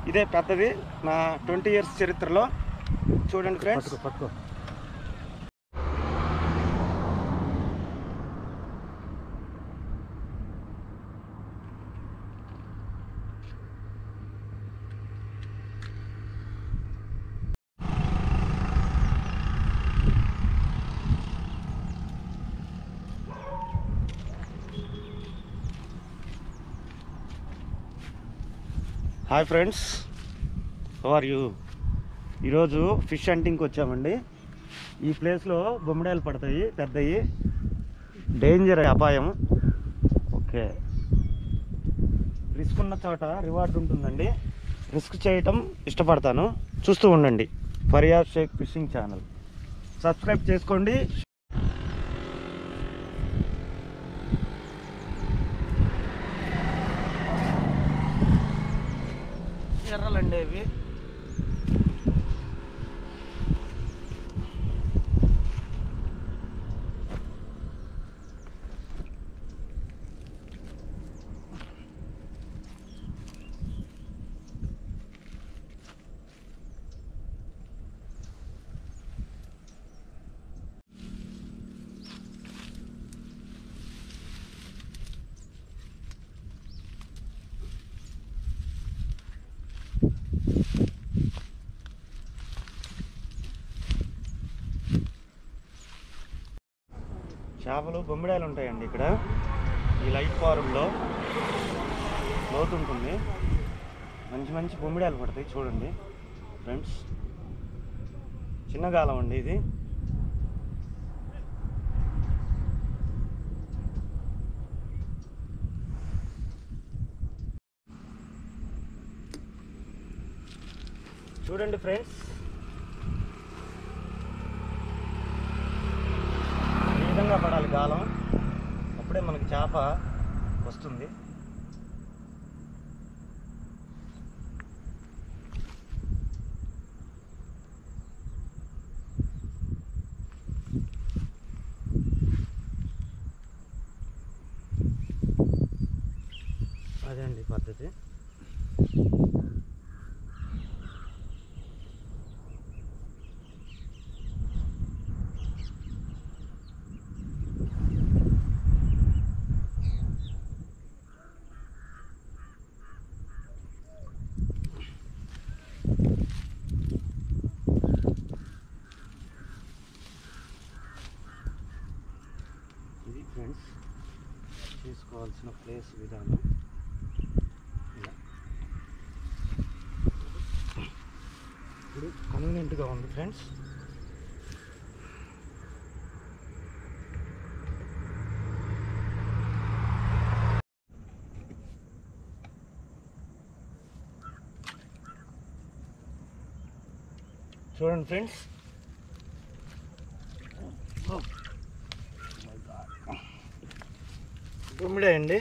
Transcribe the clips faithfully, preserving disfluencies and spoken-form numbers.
ఇదే పెద్దది నా ట్వంటీ ఇయర్స్ చరిత్రలో. చూడండి ఫ్రెండ్స్. పట్టుకో hi friends, how are you? ఈరోజు ఫిష్ హంటింగ్కి వచ్చామండి. ఈ ప్లేస్లో బొమ్మిడాయలు పడతాయి, పెద్దవి, డేంజర్, అపాయం. ఓకే, రిస్క్ ఉన్న చోట రివార్డ్ ఉంటుందండి. రిస్క్ చేయటం ఇష్టపడతాను. చూస్తూ ఉండండి Fariyad Shaikh fishing channel. Subscribe చేసుకోండి. ఎర్రలండి ఇవి. చేపలు, బొమ్మిడాయలు ఉంటాయండి ఇక్కడ. ఈ లైట్ ఫారంలో లోతు ఉంటుంది. మంచి మంచి బొమ్మిడాయలు పడతాయి. చూడండి ఫ్రెండ్స్, చిన్న గాలం అండి ఇది. చూడండి ఫ్రెండ్స్, ఈ విధంగా పడాలి గాలం. అప్పుడే మనకి చేప వస్తుంది. అదే అండి పద్ధతి. ఇది ఫ్రెండ్స్ తీసుకోవాల్సిన ప్లేస్ విధానం. ఇలా ఇప్పుడు కన్వీనియంట్గా ఉంది ఫ్రెండ్స్. చూడండి ఫ్రెండ్స్, బొమ్మిడే అండి.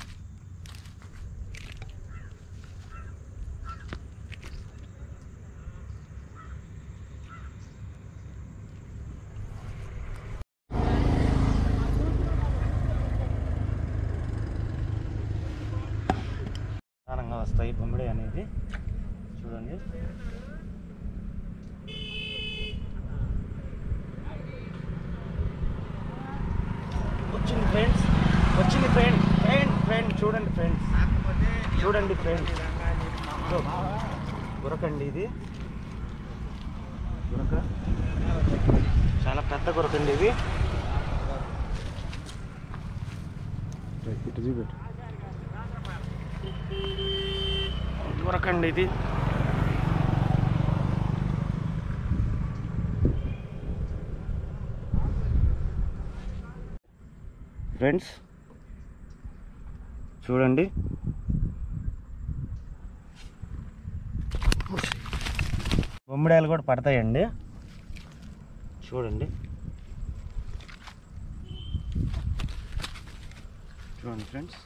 ప్రధానంగా వస్తాయి బొమ్మిడే అనేది. చూడండి, వచ్చింది ఫ్రెండ్స్, వచ్చింది ఫ్రెండ్ ఫ్రెండ్ ఫ్రెండ్ చూడండి ఫ్రెండ్స్, చూడండి ఫ్రెండ్స్. గురకండి ఇది, గురక చాలా పెద్ద గురకండి ఇది. గురకండి ఇది. ఫ్రెండ్స్ చూడండి, బొమ్మిడాయలు కూడా పడతాయండి. చూడండి చూడండి ఫ్రెండ్స్,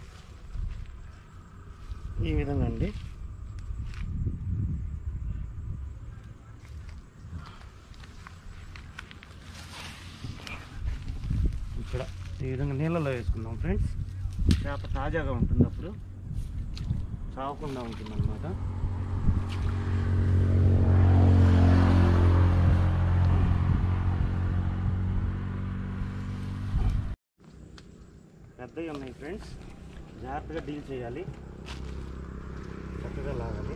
ఈ విధంగా అండి. ఇక్కడ ఈ విధంగా నీళ్ళలో వేసుకుందాం ఫ్రెండ్స్. చేప తాజాగా ఉంటుంది, అప్పుడు చావకుండా ఉంటుంది అన్నమాట. ఫ్రెండ్స్, జాగ్రత్తగా డీల్ చేయాలి, చక్కగా లాగాలి.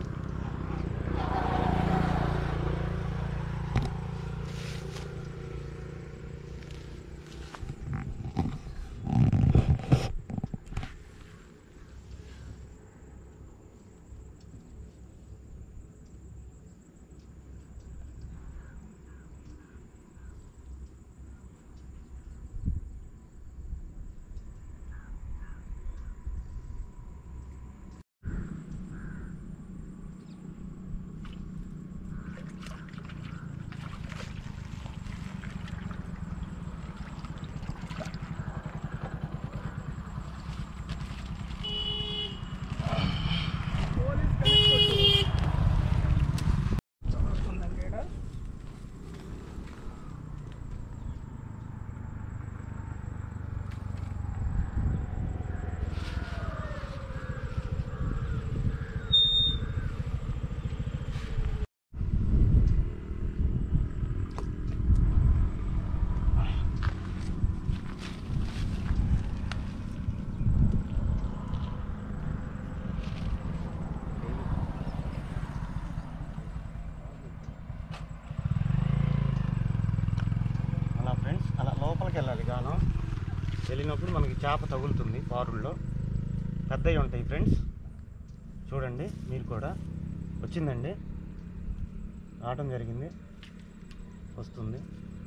వెళ్ళాలి గానం వెళ్ళినప్పుడు మనకి చేప తగులుతుంది. పారుల్లో పెద్దవి ఉంటాయి ఫ్రెండ్స్, చూడండి మీరు కూడా. వచ్చిందండి, రావటం జరిగింది, వస్తుంది.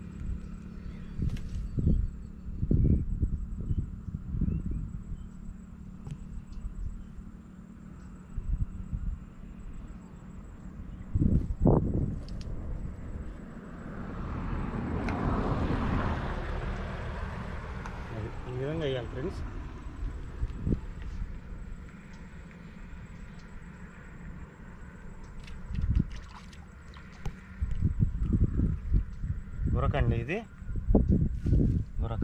ఈ విధంగా వేయాలి ఫ్రెండ్స్. గురకండి, ఇది గురక.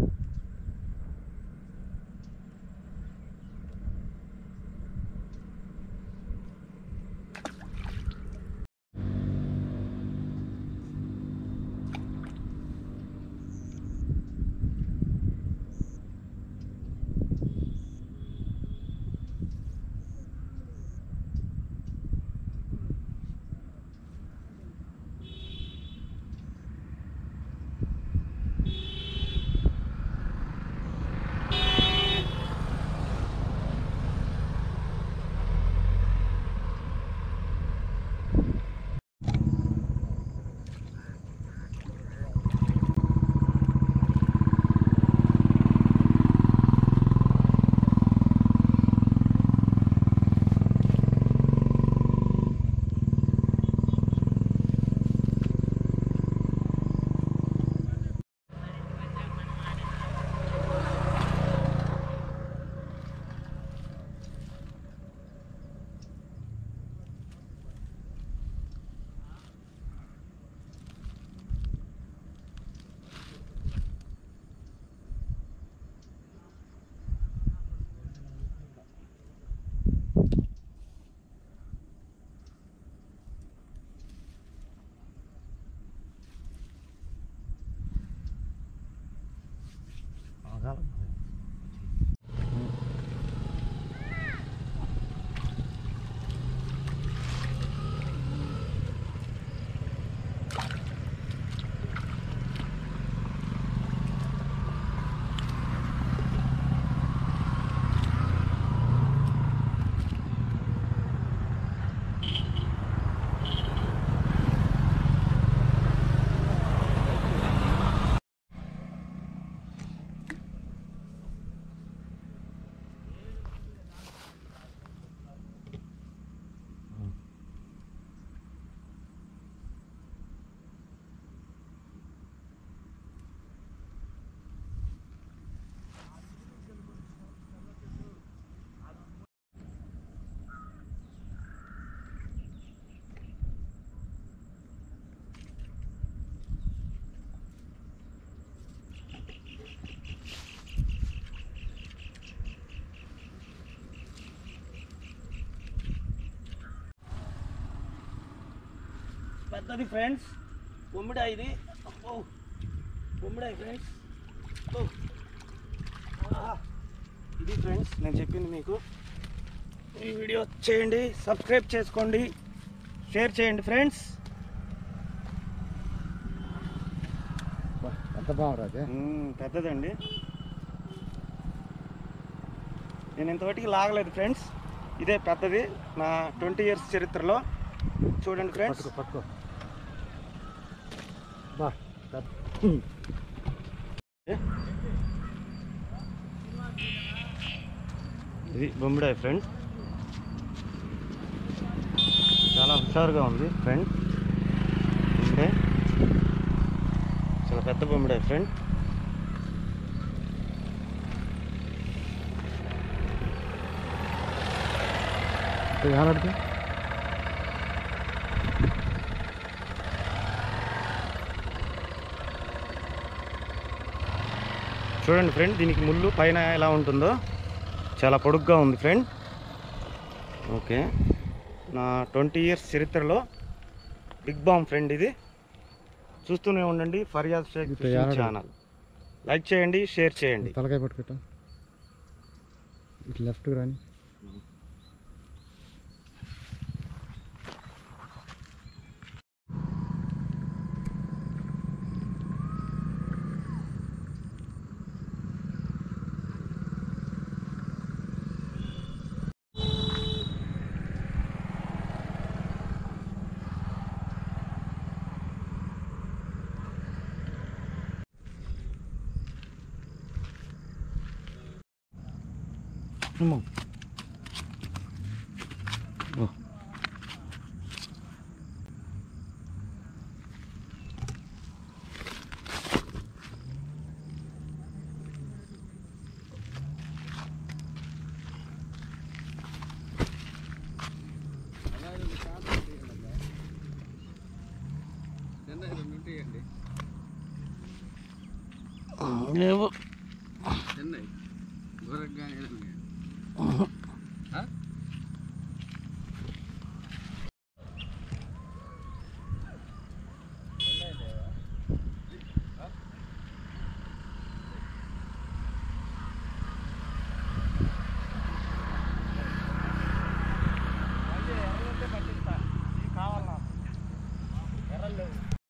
పెద్దది ఫ్రెండ్స్, బొమ్మిడాయి ఇది. ఓ బొమ్మిడాయి ఫ్రెండ్స్, ఇది ఫ్రెండ్స్ నేను చెప్పింది మీకు. ఈ వీడియో చేయండి, సబ్స్క్రైబ్ చేసుకోండి, షేర్ చేయండి ఫ్రెండ్స్. ఎంత బాగుంది, పెద్దదండి. నేను ఇంతవరకు లాగలేదు ఫ్రెండ్స్, ఇదే పెద్దది నా ట్వంటీ ఇయర్స్ చరిత్రలో. చూడండి ఫ్రెండ్స్. పట్టుకో బా ఇది బొమ్మిడాయి ఫ్రెండ్, చాలా హుషారుగా ఉంది ఫ్రెండ్. అంటే చాలా పెద్ద బొమ్మిడాయి ఫ్రెండ్. ఏలాడుతుంది చూడండి ఫ్రెండ్, దీనికి ముళ్ళు పైన ఎలా ఉంటుందో చాలా పొడుగ్గా ఉంది ఫ్రెండ్. ఓకే, నా ట్వంటీ ఇయర్స్ చరిత్రలో బిగ్ బామ్ ఫ్రెండ్ ఇది. చూస్తూనే ఉండండి Fariyad Shaikh fishing channel. Like చేయండి, షేర్ చేయండి. తలకాయ పట్టుకుంటా ఇటు లెఫ్ట్ రాని. Oh. లేవు.